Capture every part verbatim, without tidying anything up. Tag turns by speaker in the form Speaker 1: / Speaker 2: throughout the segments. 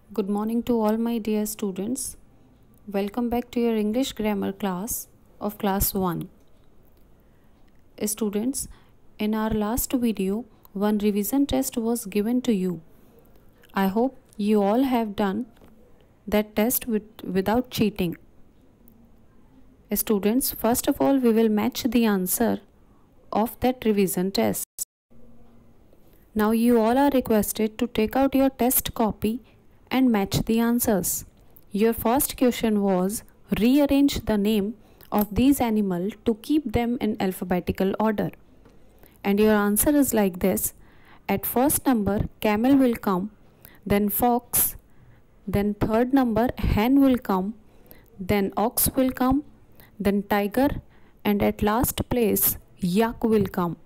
Speaker 1: Good morning to all my dear students. Welcome back to your English grammar class of class one. Students, in our last video, one revision test was given to you. I hope you all have done that test with, without cheating. Students, first of all, we will match the answer of that revision test. Now you all are requested to take out your test copy and match the answers. Your first question was rearrange the name of these animals to keep them in alphabetical order. And your answer is like this. At first number camel will come, then fox, then third number hen will come, then ox will come, then tiger, and at last place yak will come.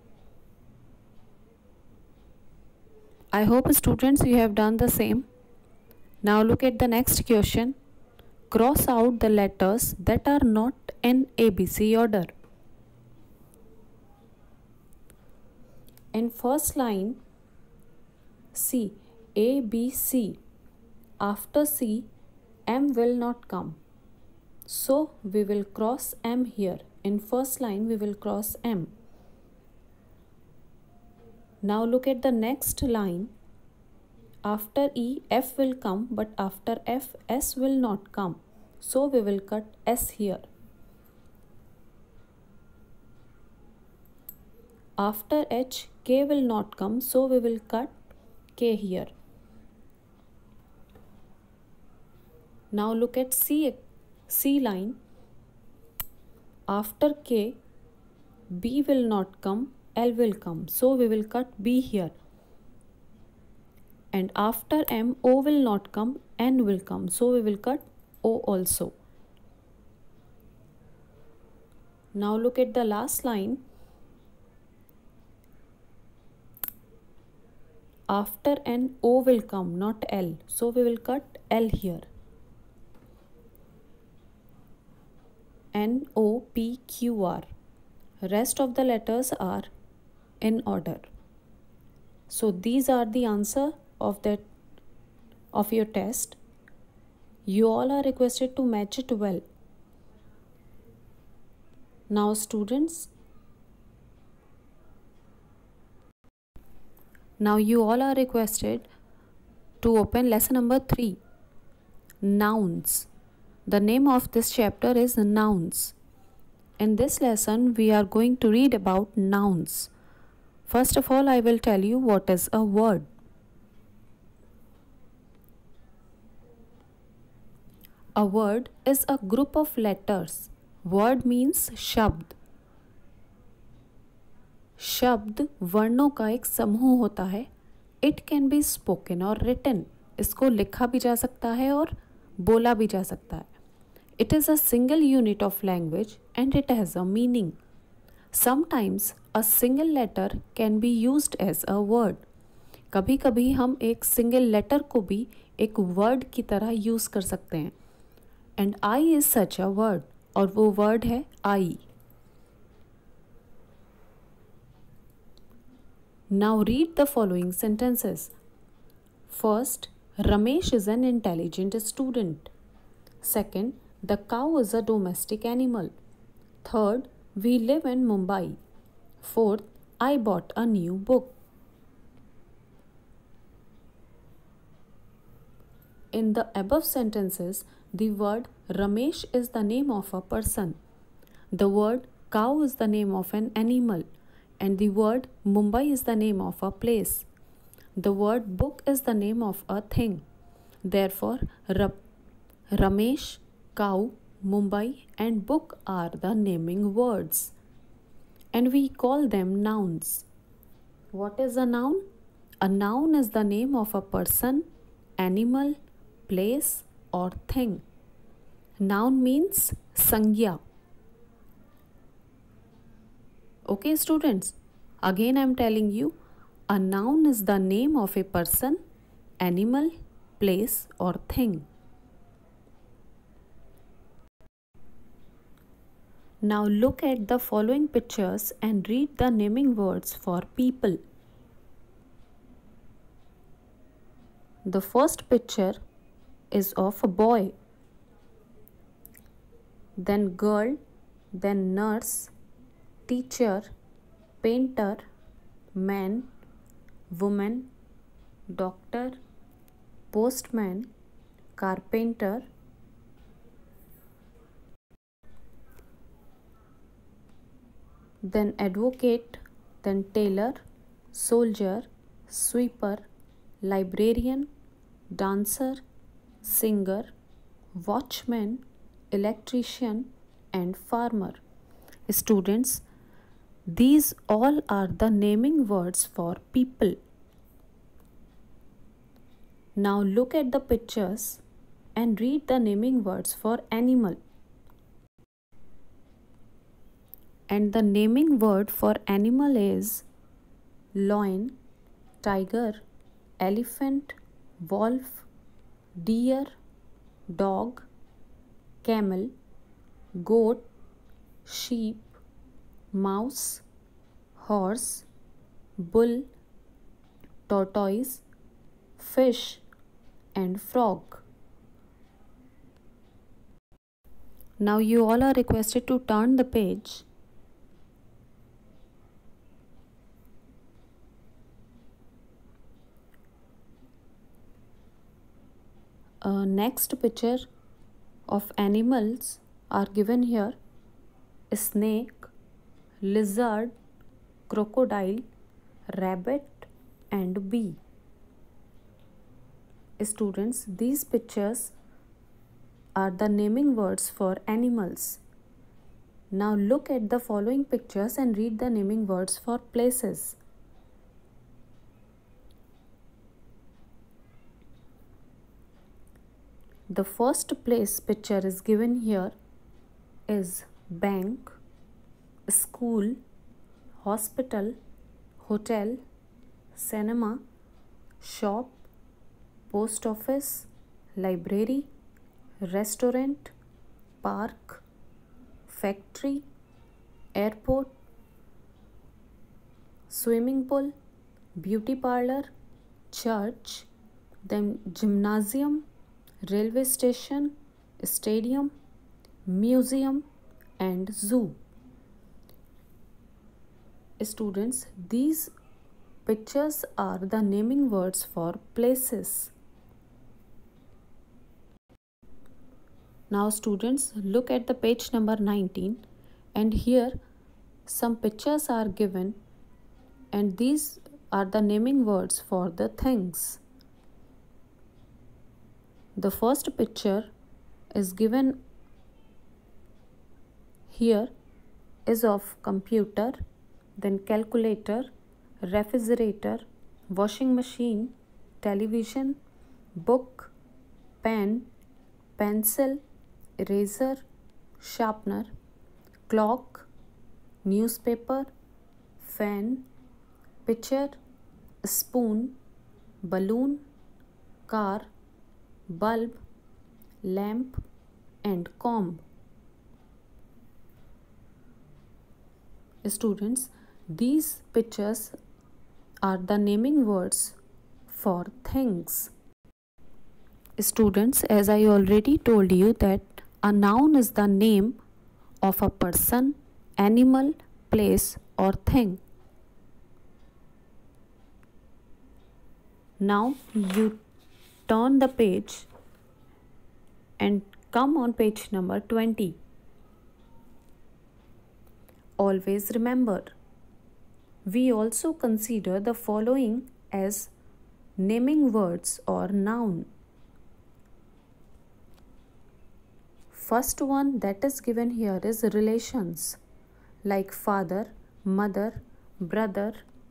Speaker 1: I hope students you have done the same. Now look at the next question. Cross out the letters that are not in A B C order. In first line, see A B C. After C, M will not come. So we will cross M here. In first line, we will cross M. Now look at the next line. After E, F will come, but after F, S will not come. So we will cut S here. After H, K will not come, so we will cut K here. Now look at C, C line. After K, B will not come, L will come, so we will cut B here. And after M, O will not come, N will come, so we will cut O also. Now look at the last line. After N, O will come, not L, so we will cut L here. N, O, P, Q, R. Rest of the letters are in order. So these are the answer of that of your test. You all are requested to match it well. Now students, now you all are requested to open lesson number three, nouns. The name of this chapter is nouns. In this lesson we are going to read about nouns. First of all, I will tell you what is a word. A word is a group of letters. Word means शब्द. शब्द वर्णों का एक समूह होता है. It can be spoken or written. इसको लिखा भी जा सकता है और बोला भी जा सकता है. It is a single unit of language and it has a meaning. Sometimes a single letter can be used as a word. कभी कभी हम एक single letter को भी एक word की तरह use कर सकते हैं. And I is such a word. और वो word है I. Now read the following sentences. First, Ramesh is an intelligent student. Second, the cow is a domestic animal. Third, we live in Mumbai. Fourth, I bought a new book. In the above sentences, the word Ramesh is the name of a person. The word cow is the name of an animal. And the word Mumbai is the name of a place. The word book is the name of a thing. Therefore, Ra Ramesh, cow, Mumbai and book are the naming words. And we call them nouns. What is a noun? A noun is the name of a person, animal, place or thing. Noun means sangya. Okay students, again I am telling you, a noun is the name of a person, animal, place or thing. Now look at the following pictures and read the naming words for people. The first picture is of a boy, then girl, then nurse, teacher, painter, man, woman, doctor, postman, carpenter, then advocate, then tailor, soldier, sweeper, librarian, dancer, singer, watchman, electrician, and farmer. Students, these all are the naming words for people. Now look at the pictures and read the naming words for animal. And the naming word for animal is lion, tiger, elephant, wolf, deer, dog, camel, goat, sheep, mouse, horse, bull, tortoise, fish, and frog. Now you all are requested to turn the page. Uh, next picture of animals are given here: snake, lizard, crocodile, rabbit, and bee. Students, these pictures are the naming words for animals. Now look at the following pictures and read the naming words for places. The first place picture is given here is bank, school, hospital, hotel, cinema, shop, post office, library, restaurant, park, factory, airport, swimming pool, beauty parlor, church, then gymnasium, railway station, stadium, museum, and zoo. Students, these pictures are the naming words for places. Now students, look at the page number nineteen, and here some pictures are given, and these are the naming words for the things. The first picture is given here is of computer, then calculator, refrigerator, washing machine, television, book, pen, pencil, eraser, sharpener, clock, newspaper, fan, pitcher, spoon, balloon, car, bulb, lamp, and comb. Students, these pictures are the naming words for things. Students, as I already told you that a noun is the name of a person, animal, place, or thing. Now you turn the page and come on page number twenty. Always remember, we also consider the following as naming words or noun. First one that is given here is relations, like father, mother, brother,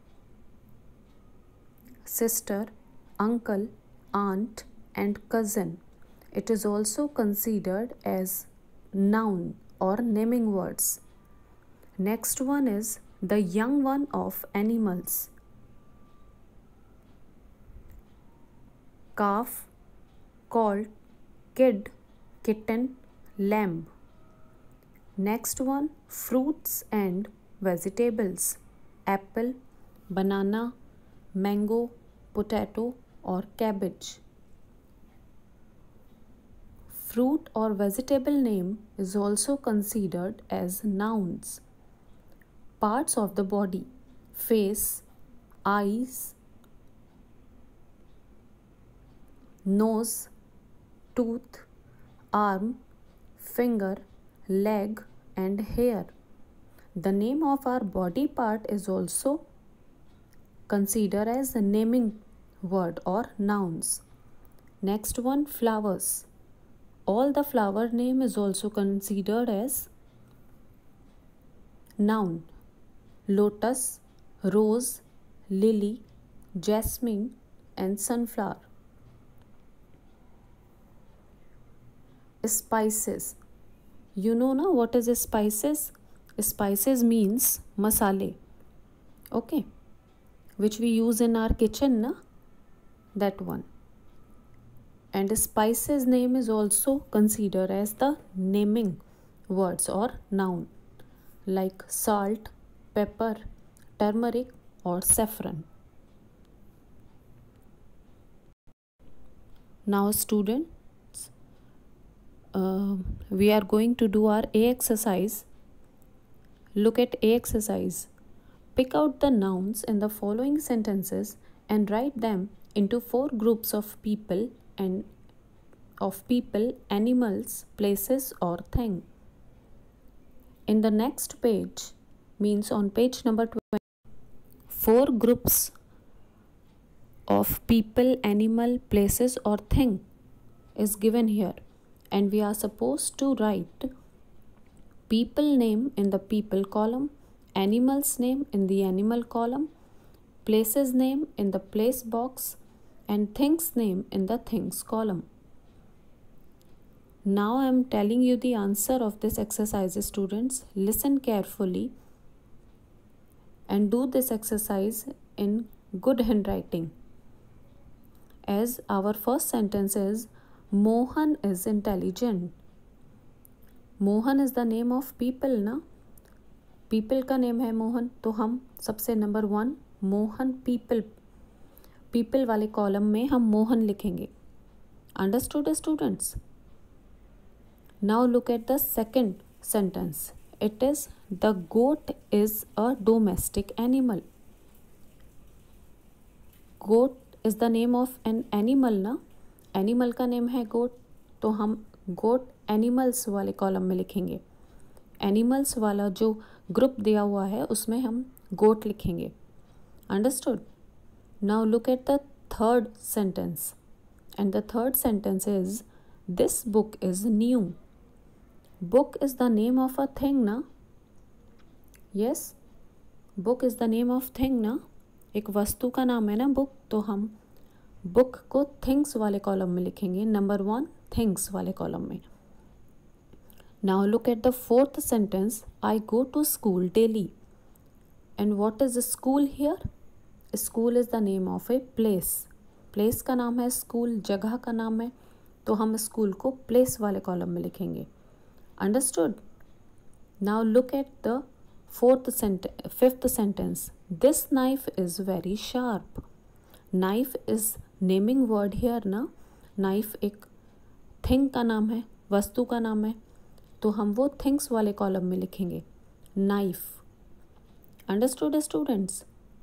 Speaker 1: sister, uncle, aunt, and cousin. It is also considered as noun or naming words. Next one is the young one of animals. Calf, colt, kid, kitten, lamb. Next one, fruits and vegetables. Apple, banana, mango, potato, or cabbage. fruit or vegetable name is also considered as nouns. Parts of the body: face, eyes, nose, tooth, arm, finger, leg, and hair. The name of our body part is also considered as a naming word or nouns. Next one, flowers. All the flower name is also considered as noun. Lotus, rose, lily, jasmine, and sunflower. Spices. You know na what is spices? Spices means masale. Okay, which we use in our kitchen na, that one. And spices name is also considered as the naming words or noun, like salt, pepper, turmeric, or saffron. Now students, uh, we are going to do our A exercise. Look at A exercise. Pick out the nouns in the following sentences and write them into four groups of people and of people, animals, places, or thing. In the next page, means on page number twenty, four groups of people, animal, places, or thing is given here, and we are supposed to write people name in the people column, animals name in the animal column, places name in the place box, and things name in the things column. Now I am telling you the answer of this exercise, students. Listen carefully and do this exercise in good handwriting. As our first sentence is, Mohan is intelligent. Mohan is the name of people ना, people का name है मोहन, तो हम सबसे number one Mohan people people वाले column में हम मोहन लिखेंगे. Understood students? Now look at the second sentence. It is the goat is a domestic animal. Goat is the name of an animal ना, एनिमल का नेम है गोट, तो हम गोट animals वाले कॉलम में लिखेंगे. एनिमल्स वाला जो ग्रुप दिया हुआ है उसमें हम गोट लिखेंगे. Understood? Now look at the third sentence, and the third sentence is this book is new. Book is the name of a thing ना. Yes, book is the name of thing ना, एक वस्तु का नाम है ना book, तो हम बुक को थिंग्स वाले कॉलम में लिखेंगे, नंबर वन थिंग्स वाले कॉलम में. Now look at the fourth sentence. I go to school daily. And what is school here? School is the name of a place. Place का नाम है school, जगह का नाम है, तो हम school को place वाले कॉलम में लिखेंगे. Understood? Now look at the fourth sentence, fifth sentence. This knife is very sharp. Knife is naming word here ना. Knife एक थिंग का नाम है, वस्तु का नाम है, तो हम वो थिंग्स वाले कॉलम में लिखेंगे knife. Understood students?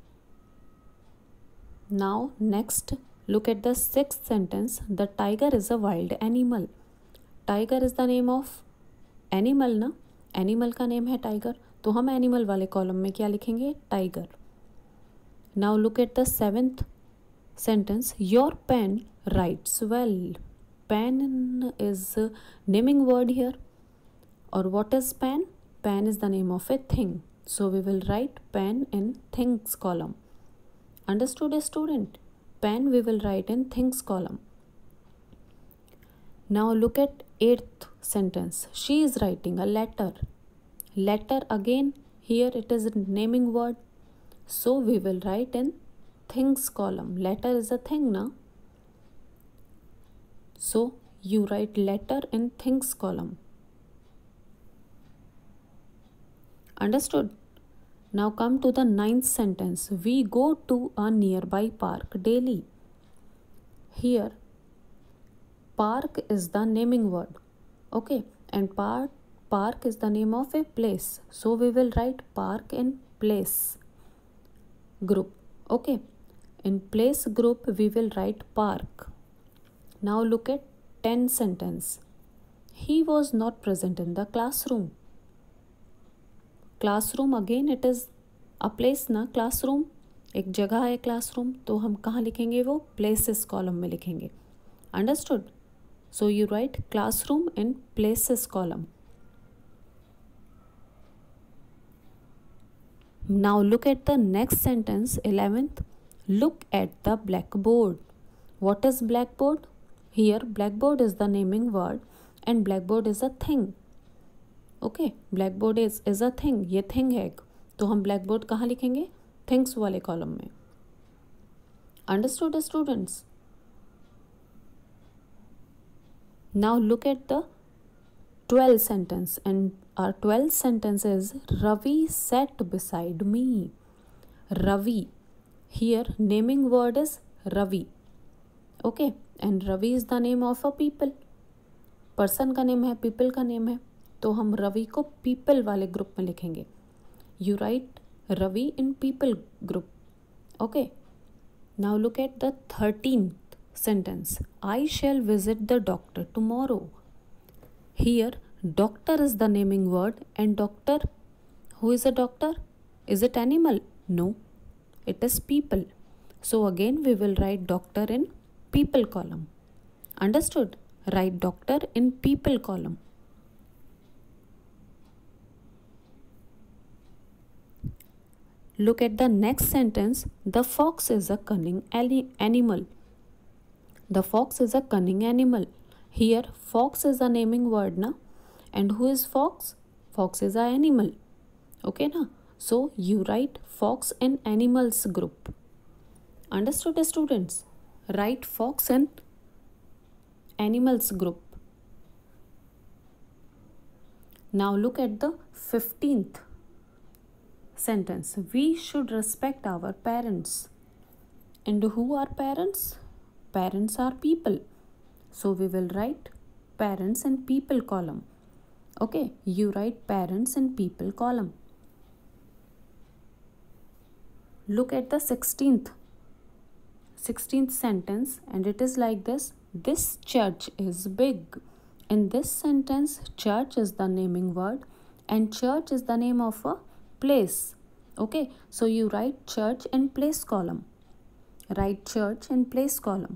Speaker 1: Now next look at the sixth sentence. The tiger is a wild animal. Tiger is the name of animal ना, एनिमल का नेम है टाइगर, तो हम एनिमल वाले कॉलम में क्या लिखेंगे? Tiger. Now look at the seventh sentence. Your pen writes well. Pen is a naming word here. Or what is pen? Pen is the name of a thing. So we will write pen in things column. Understood, student? Pen we will write in things column. Now look at eighth sentence. She is writing a letter. Letter again, here it is a naming word. So we will write in things column. Letter is a thing now. So you write letter in things column. Understood? Now come to the ninth sentence. We go to a nearby park daily. Here park is the naming word. Okay, and park park is the name of a place, so we will write park in place group. Okay, in place group we will write park. Now look at ten sentence. He was not present in the classroom. Classroom again it is a place ना, classroom एक जगह है classroom, तो हम कहाँ लिखेंगे वो places column में लिखेंगे. Understood? So you write classroom in places column. Now look at the next sentence, eleventh. Look at the blackboard. What is blackboard? Here blackboard is the naming word and blackboard is a thing. Okay, blackboard is is a thing. ये thing है, तो हम blackboard कहाँ लिखेंगे? Things वाले column में. Understood students? Now look at the twelfth sentence, and our twelfth sentence is Ravi sat beside me. Ravi, here naming word is Ravi. Okay, and Ravi is the name of a people. Person का name है, people का name है, तो हम रवि को people वाले group में लिखेंगे. You write Ravi in people group. Okay, now look at the thirteenth sentence. I shall visit the doctor tomorrow. Here doctor is the naming word, and doctor, who is a doctor? Is it animal? No, it is people. So again we will write doctor in people column. Understood? Write doctor in people column. Look at the next sentence. The fox is a cunning animal. The fox is a cunning animal. Here fox is a naming word na, and who is fox? Fox is a animal. Okay na? So you write fox in animals group. Understood students? Write fox in animals group. Now look at the fifteenth sentence. We should respect our parents. And who are parents? Parents are people. So we will write parents in people column. Okay, you write parents in people column. Look at the sixteenth sixteenth sentence, and it is like this. This church is big. In this sentence, church is the naming word and church is the name of a place. Okay, so you write church in place column. Write church in place column.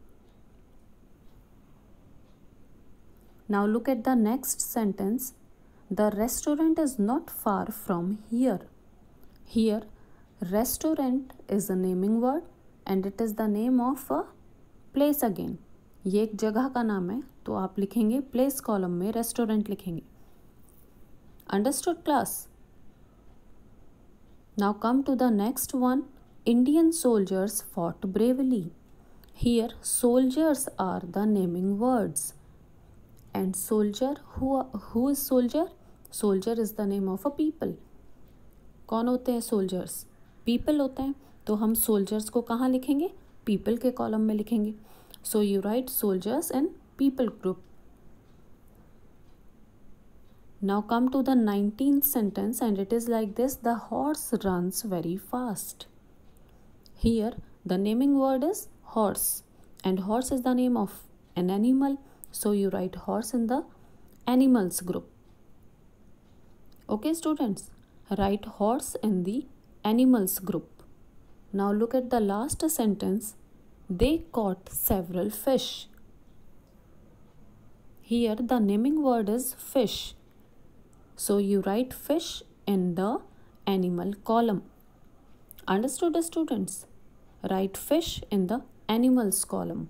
Speaker 1: Now look at the next sentence. The restaurant is not far from here. Here, restaurant is a naming word and it is the name of a place again. ये एक जगह का नाम है, तो आप लिखेंगे place column में restaurant लिखेंगे. Understood class? Now come to the next one. Indian soldiers fought bravely. Here soldiers are the naming words. And soldier, who, who is soldier? Soldier is the name of a people. कौन होते हैं soldiers? People होते हैं, तो हम soldiers को कहाँ लिखेंगे? People के column में लिखेंगे. So you write soldiers in people group. Now come to the nineteenth sentence, and it is like this. The horse runs very fast. Here the naming word is horse, and horse is the name of an animal. So you write horse in the animals group. Okay students, write horse in the animals group. Now look at the last sentence. They caught several fish. Here the naming word is fish. So you write fish in the animal column. Understood students? Write fish in the animals column.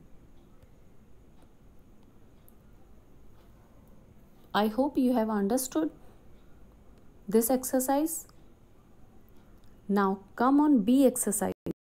Speaker 1: I hope you have understood this exercise. Now come on B exercise.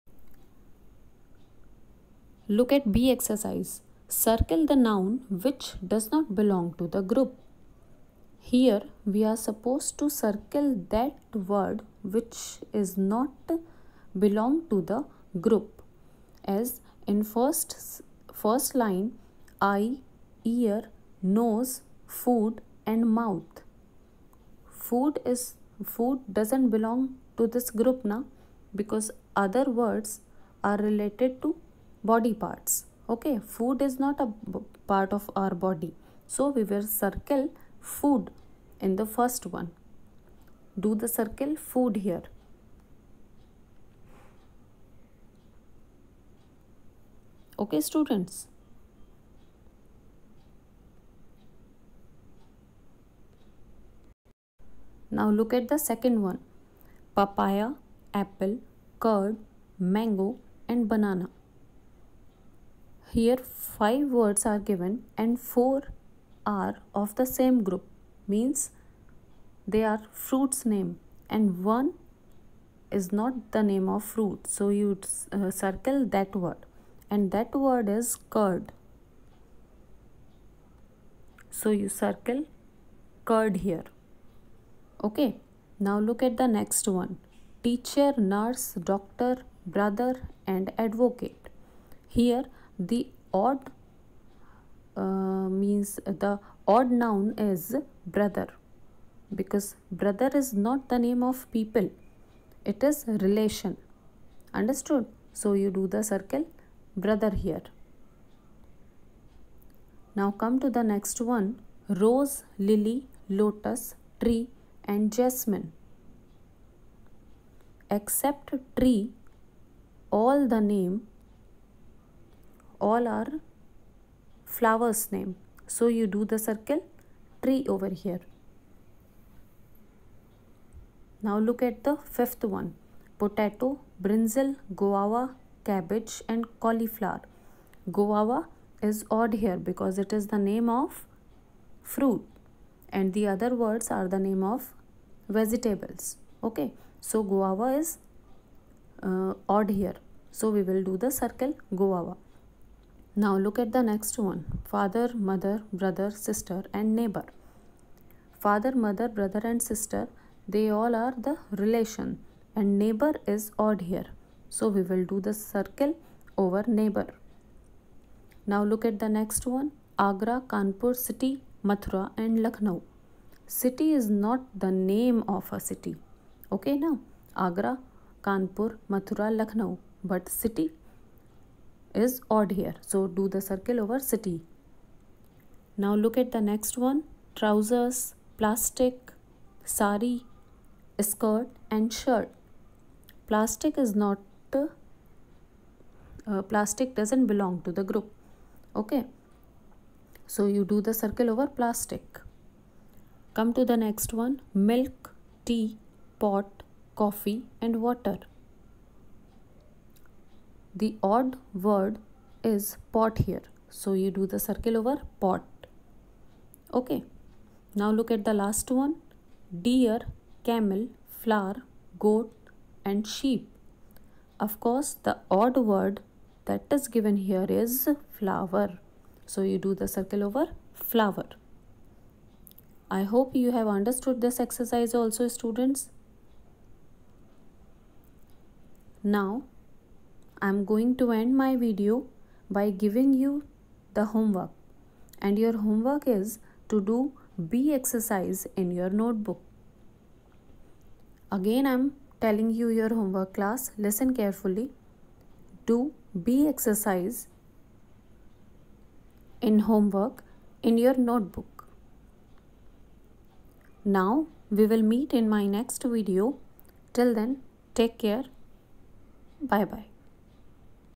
Speaker 1: Look at B exercise. Circle the noun which does not belong to the group. Here we are supposed to circle that word which is not belong to the group. As in first first line, eye, ear, nose, food and mouth. Food is food doesn't belong to this group now, because other words are related to body parts. Okay, food is not a b- part of our body, so we will circle food in the first one. Do the circle food here. Okay, students. Now look at the second one. Papaya, apple, curd, mango and banana. Here five words are given and four are of the same group, means they are fruits name, and one is not the name of fruit, so you uh, circle that word, and that word is curd. So you circle curd here. Okay, now look at the next one. Teacher, nurse, doctor, brother and advocate. Here the odd uh, means the odd noun is brother, because brother is not the name of people, it is relation. Understood? So you do the circle brother here. Now come to the next one. Rose, lily, lotus, tree and jasmine. Except tree, all the name all are flowers name, so you do the circle tree over here. Now look at the fifth one. Potato, brinjal, guava, cabbage and cauliflower. Guava is odd here because it is the name of fruit and the other words are the name of vegetables. Okay, so guava is uh, odd here, so we will do the circle guava. Now look at the next one. Father, mother, brother, sister and neighbor. Father, mother, brother and sister, they all are the relation, and neighbor is odd here, so we will do the circle over neighbor. Now look at the next one. Agra, Kanpur city, Mathura and Lucknow. City is not the name of a city. Okay, now Agra, Kanpur, Mathura, Lucknow, but city is odd here, so do the circle over city. Now look at the next one. Trousers, plastic, sari, skirt and shirt. Plastic is not uh, uh, plastic doesn't belong to the group. Okay, so you do the circle over plastic. Come to the next one. Milk, tea, pot, coffee and water. The odd word is pot here, so you do the circle over pot. Okay, now look at the last one. Deer, camel, flower, goat and sheep. Of course, the odd word that is given here is flower, so you do the circle over flower. I hope you have understood this exercise also, students. Now I am going to end my video by giving you the homework, and your homework is to do B exercise in your notebook. Again I am telling you your homework class, listen carefully. Do B exercise in homework in your notebook. Now we will meet in my next video. Till then, take care. Bye bye.